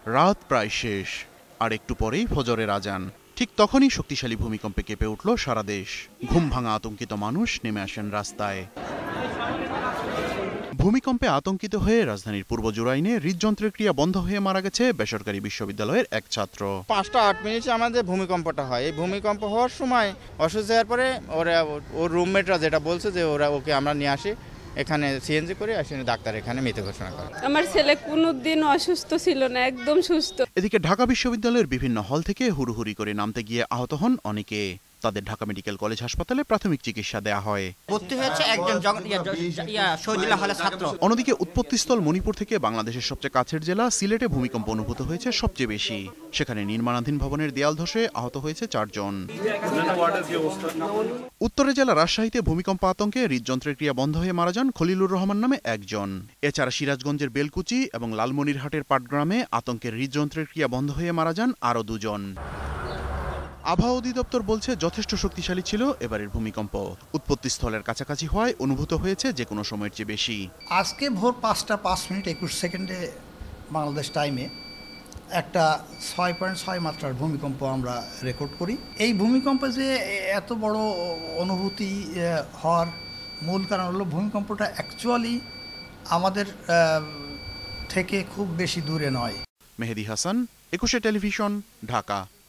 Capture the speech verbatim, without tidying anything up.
রাত প্রায় শেষ, আর একটু পরেই ফজরের আজান। ঠিক তখনই শক্তিশালী ভূমিকম্পে কেঁপে উঠল সারা দেশ। ঘুম ভাঙা আতঙ্কিত মানুষ নেমে আসেন রাস্তায়। ভূমিকম্পে আতঙ্কিত হয়ে রাজধানীর পূর্ব জুরাইনে হৃদযন্ত্রের ক্রিয়া বন্ধ হয়ে মারা গেছে বেসরকারি বিশ্ববিদ্যালয়ের এক ছাত্র। পাঁচটা আট মিনিটে আমাদের ভূমিকম্পটা হয়। এই ভূমিকম্প হওয়ার সময় অসুস্থ হওয়ার পরে ওরা ওর রুমমেটরা যেটা বলছে যে ওরা ওকে আমরা নিয়ে আসি এখানে সিএনজি করে আসেন, ডাক্তার এখানে মৃত ঘোষণা করে। আমার ছেলে কোনোদিন অসুস্থ ছিল না, একদম সুস্থ। এদিকে ঢাকা বিশ্ববিদ্যালয়ের বিভিন্ন হল থেকে হুড়ুহুড়ি করে নামতে গিয়ে আহত হন অনেকে। তাদের ঢাকা মেডিকেল কলেজ হাসপাতালে প্রাথমিক চিকিৎসা দেয়া হয়। ভর্তি হয়েছে একজন শহীদুল্লাহ হলের ছাত্র। অন্যদিকে উৎপত্তিস্থল মণিপুর থেকে বাংলাদেশের সবচেয়ে কাছের জেলা সিলেটে ভূমিকম্প অনুভূত হয়েছে সবচেয়ে বেশি। সেখানে নির্মাণাধীন ভবনের দেয়াল ধসে আহত হয়েছে চারজন। উত্তরে জেলা রাজশাহীতে ভূমিকম্প আতঙ্কে হৃদযন্ত্রের ক্রিয়া বন্ধ হয়ে মারা যান খলিলুর রহমান নামে একজন। এছাড়া সিরাজগঞ্জের বেলকুচি এবং লালমনিরহাটের পাটগ্রামে আতঙ্কের হৃদযন্ত্রের ক্রিয়া বন্ধ হয়ে মারা যান আরও দুজন। আবহাওয়া অধিদপ্তর বলছে যথেষ্ট শক্তিশালী ছিল এবারের ভূমিকম্প। উৎপত্তিস্থলের কাছাকাছি হওয়ায় অনুভূত হয়েছে যে কোনো সময়ের চেয়ে বেশি। আজকে ভোর পাঁচটা পাঁচ মিনিট একুশ সেকেন্ডে বাংলাদেশ টাইমে একটা ছয় পয়েন্ট ছয় মাত্রার ভূমিকম্প আমরা রেকর্ড করি। এই ভূমিকম্পে যে এত বড় অনুভূতি হওয়ার মূল কারণ হলো ভূমিকম্পটা অ্যাকচুয়ালি আমাদের থেকে খুব বেশি দূরে নয়। মেহেদী হাসান, একুশে টেলিভিশন, ঢাকা।